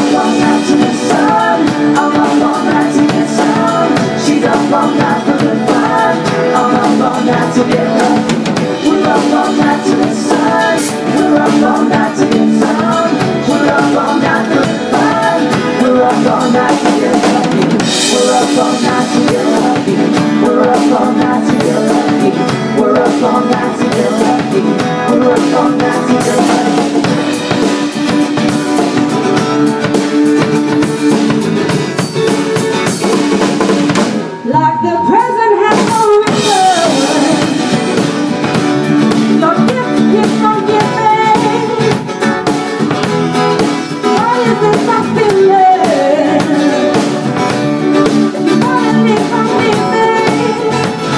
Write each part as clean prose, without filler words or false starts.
up all night to the sun. I'm up all night to get some. She's up all night for the fun. I'm up all night to get lucky. We're up all night to the sun. We're up all night to get some. We're up all night for the fun. We're up all night to get lucky. We're up all night to get lucky. We're up all night to get lucky. We're up all night to get lucky. We're up all night to get lucky. Like the present has no return, your gift keeps on giving. Why is this I feeling? You wanna leave from leaving.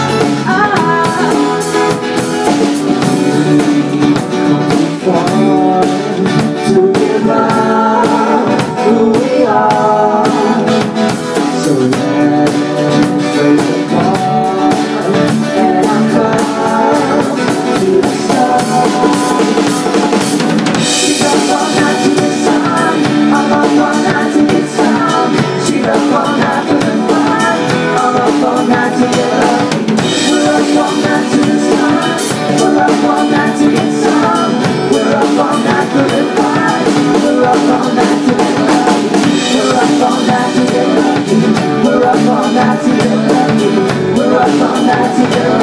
To give up who we are, so let's break apart and come to the sun. She's up all night to the sun. I'm up all night to get some. She's up all night for the fun. I'm up all night to get lucky. We're up all night to the sun. We're up all night to get some. We're up all night for the fun. We're up all night to get lucky. We're up all night to get lucky. We're up all night to get lucky. We're up all night to get lucky.